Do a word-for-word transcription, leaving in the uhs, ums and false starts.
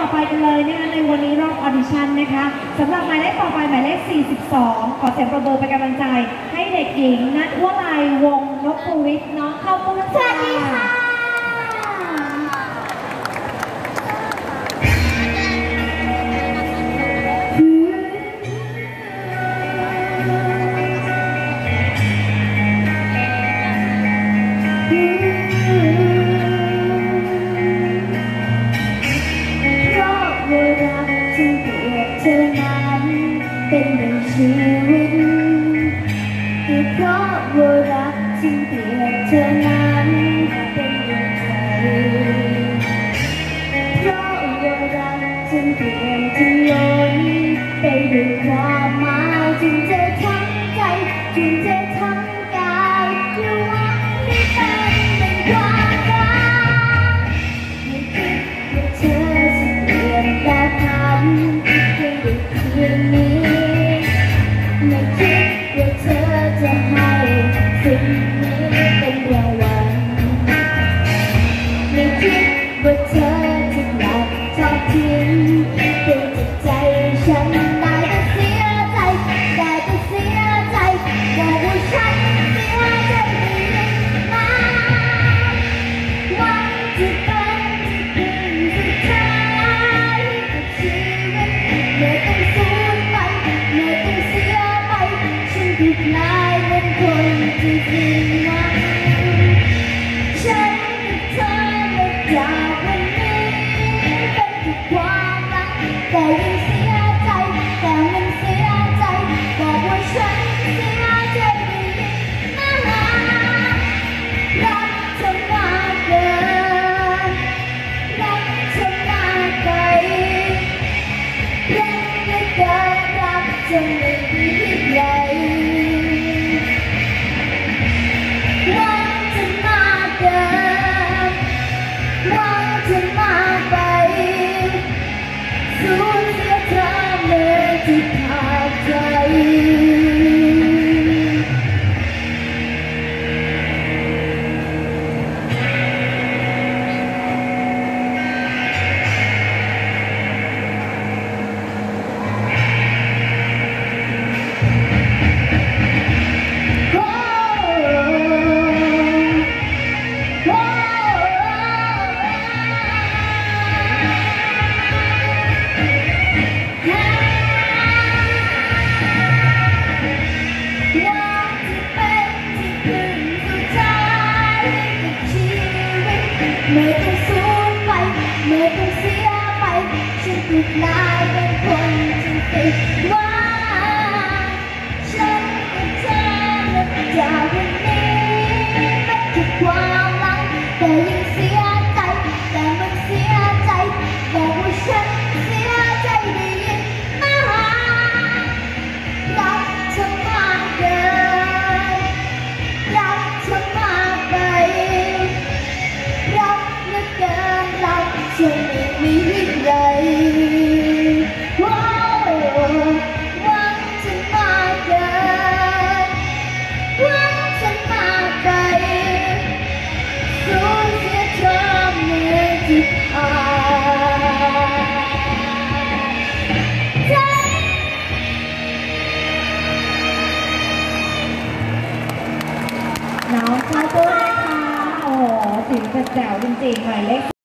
อไปกันเลยนะคะในวันนี้รอบออดิชั่นนะคะสำหรับหมายเลขต่อไปหมายเลขสี่สิบสองขอเสียงปรบมือเป็นกำลังใจให้เด็กหญิงณวลัยวงศ์นพภูริศน้องเข้าปุ้นสวัสดีค่ะเป็นหนึ่งชีวิตที่เพราะว่ารักจึงเปลี่ยนเธอนั้นเป็นดวงใจเพราะว่ารักจึงเปลี่ยนจึงล้นไปด้วยความหมายจึงเธอทั้งใจจึงเธอทั้งกายและหวังให้เป็นเป็นความรักไม่คิดว่าเธอจะเปลี่ยนแปลงพันเพียงด้วยเพียงนี้ไม่คิดว่าเธอจะให้สิ่งนี้เป็นรางวัลไม่คิดว่าเธอจะกลับทอดทิ้งเป็นจิตใจฉันได้แต่เสียใจได้แต่เสียใจบอกว่าฉันเสียใจไม่ยิ่งมาหวังจะเป็นที่พึ่งสุดท้ายกับชีวิตเมื่อต้องสูญไปเมื่อต้องเสียฉันถูกกลายเป็นคนที่สิ้นหวังฉันกับเธอและจากวันนี้เป็นแค่ความรักแต่ยังเสียใจแต่มันเสียใจบอกว่าฉันเสียใจไม่ยิ่งน่ารักเธอมากเกินรักเธอมากไปรักเหลือเกินรักจนไม่มีที่ใดสูญเสียเธอเลยที่ขาดใจเมื่อต้องสูญไปเมื่อต้องเสียไปฉันถูกกลายเป็นคนที่ติดหวังฉันกับเธอและจากวันนี้เป็นแค่ความหลังแต่ยังเสียใจแต่มันเสียใจบอกว่าฉันเสียใจได้ยินไหมรักเธอมากเกินรักเธอมากไปรักเหลือเกินรักจน